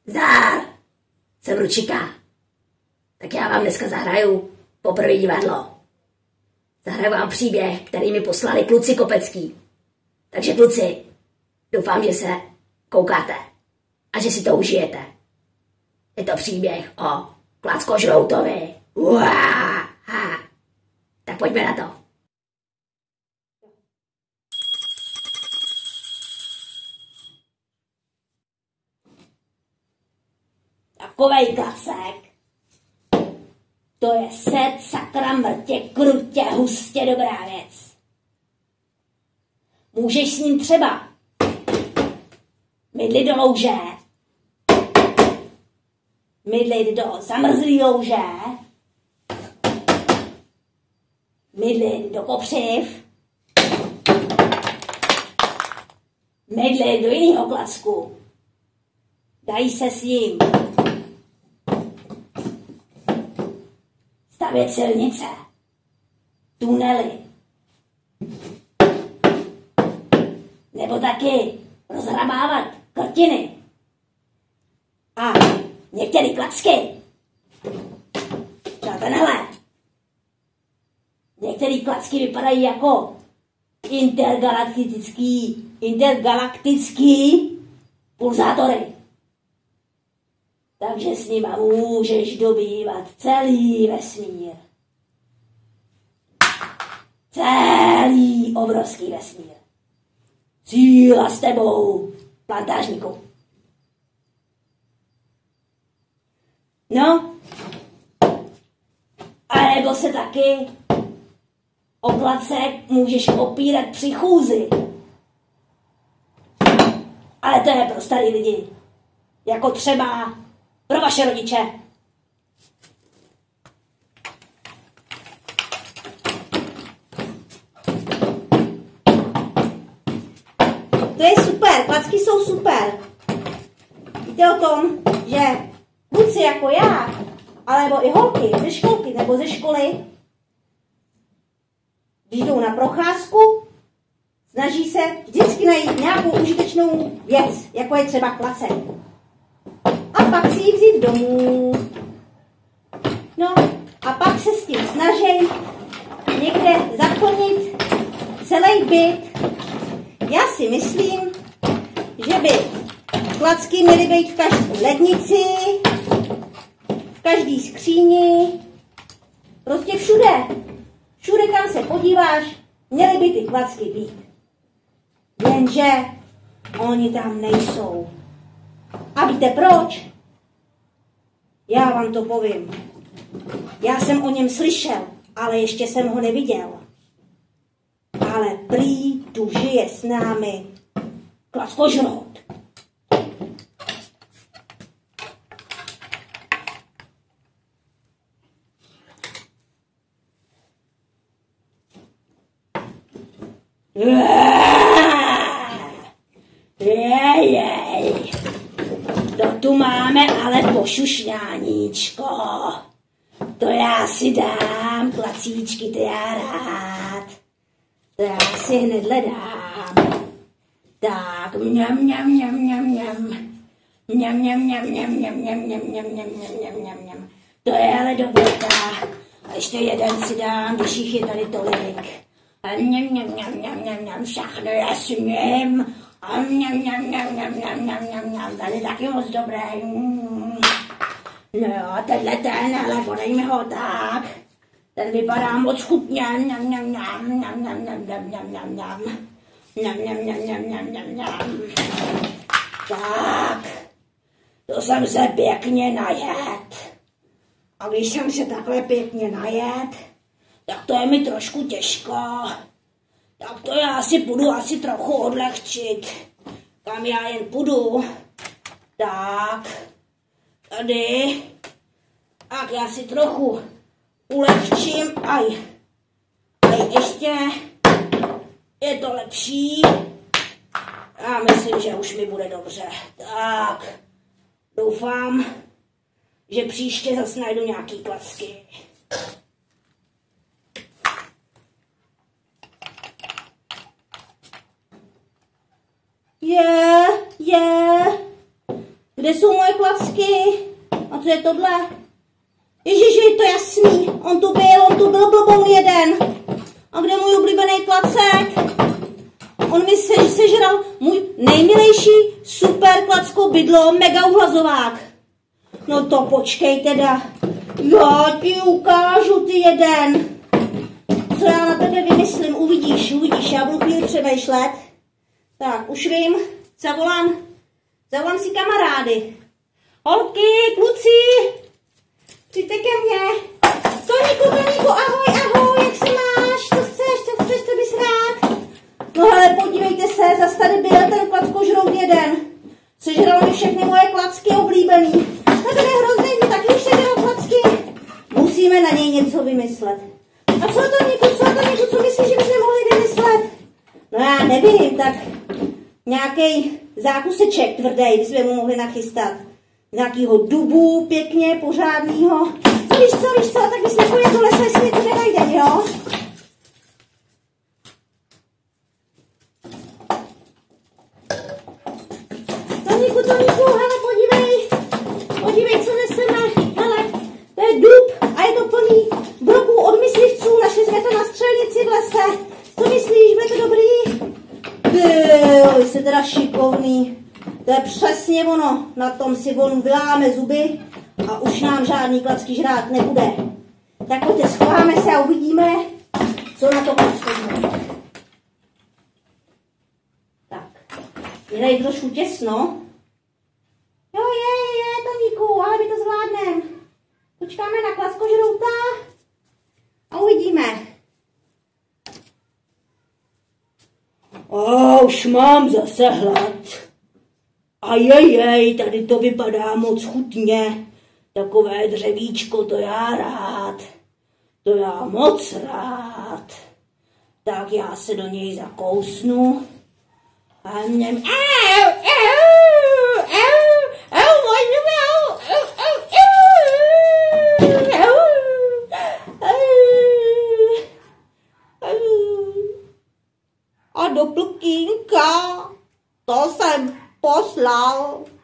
Zdar! Jsem Ručika. Tak já vám dneska zahraju poprvé divadlo. Zahraju vám příběh, který mi poslali kluci Kopecký. Takže kluci, doufám, že se koukáte a že si to užijete. Je to příběh o Klackožroutovi. Tak pojďme na to. Takovej klacek, to je set sakra mrtě, krutě, hustě dobrá věc. Můžeš s ním třeba mydlit do louže, mydlit do zamrzlý louže, mydlit do kopřiv, mydlit do jiného klacku. Dají se s ním stavět silnice, tunely, nebo taky rozhrabávat krtiny. A některé klacky, třeba tenhle, některé klacky vypadají jako intergalaktický pulzátory. Takže s nima můžeš dobývat celý vesmír. Celý obrovský vesmír. Síla s tebou, plantážníku. No, a nebo se taky o klacek můžeš opírat při chůzi. Ale to je pro starý lidi. Jako třeba pro vaše rodiče. To je super, klacky jsou super. Víte o tom, že kluci jako já, alebo i holky ze školky nebo ze školy, když jdou na procházku, snaží se vždycky najít nějakou užitečnou věc, jako je třeba klacek. A pak si ji vzít domů. No a pak se s tím snaží někde zaplnit celý byt. Já si myslím, že by klacky měly být v každé lednici, v každé skříni, prostě všude. Všude, kam se podíváš, měly by ty klacky být. Jenže oni tam nejsou. A víte proč? Já vám to povím. Já jsem o něm slyšel, ale ještě jsem ho neviděl. Ale prý tu žije s námi Klackožrout. To tu máme ale pošušňáníčko. To já si dám, klacíčky, to já rád. To já si hnedle dám. Tak, mňam, mňam, mňam, mňam, mňam. Mňam, mňam, mňam, mňam, mňam, mňam, mňam, mňam, mňam, mňam, mňam, mňam. To je ale dobrá. A ještě jeden si dám, když jich je tady tolik. A mňam, mňam, mňam, mňam, mňam, mňam, všechno já smím. A mňam, mňam, mňam, mňam, mňam, mňam, mňam, mňam, tady taky moc dobré. No jo, tenhle ten, ale podejme ho tak. Ten vypadá moc chutně. Mňam, mňam, mňam, mňam, mňam, mňam, mňam, mňam, mňam, mňam. Mňam, mňam, mňam, mňam, mňam, mňam, mňam. Tak, to jsem se pěkně najet. A když jsem se takhle pěkně najet, tak to je mi trošku těžko. Tak to já si půjdu asi trochu odlehčit. Kam já jen půjdu. Tak, tady. Tak já si trochu ulehčím. Aj ještě je to lepší. Já myslím, že už mi bude dobře. Tak, doufám, že příště zase najdu nějaký klacky. Kde jsou moje klacky? A co je tohle? Ježiši, je to jasný. On tu byl blboun jeden. A kde je můj oblíbený klacek? On mi sežral můj nejmilejší super klacko bydlo, mega uhlazovák. No to počkej teda. Já ti ukážu ty jeden. Co já na tebe vymyslím, uvidíš, já budu chvíli přemýšlet. Tak, už vím, zavolám si kamarády. Holky, kluci, přijďte ke mně. Toníku, ahoj, jak se máš? Co chceš, co bys rád? No hele, podívejte se, zas tady byl ten klackožrout jeden. Sežral mi všechny moje klacky oblíbený. No to je hrozný, mi taky už sežral klacky. Musíme na něj něco vymyslet. A co Toníku, co myslíš, že bychom mohli vymyslet? No já nevím, tak nějaký zákuseček tvrdý bychom mu mohli nachystat. Nějakýho dubu pěkně, pořádnýho. No víš co, tak bys nepojel do lesa, jestli to nenajdem, jo? Toníku, hele, podívej, co neseme. Hele, to je dub a je to plný broků od myslivců. Našli jsme to na střelnici v lese. Co myslíš, bude to dobrý? Ty, jsi teda šikovný. To je přesně ono. Na tom si on vyláme zuby a už nám žádný klacky žrát nebude. Tak pojďte, schováme se a uvidíme, co na to klacko bude. Tak, je tady trošku těsno. Jo, je, Toníku, ale my to zvládneme. Počkáme na klackožrouta a uvidíme. Už mám zase hlad. A jej, tady to vypadá moc chutně. Takové dřevíčko, to já rád. To já moc rád. Tak já se do něj zakousnu. A něm... A do plkínka to jsem poslal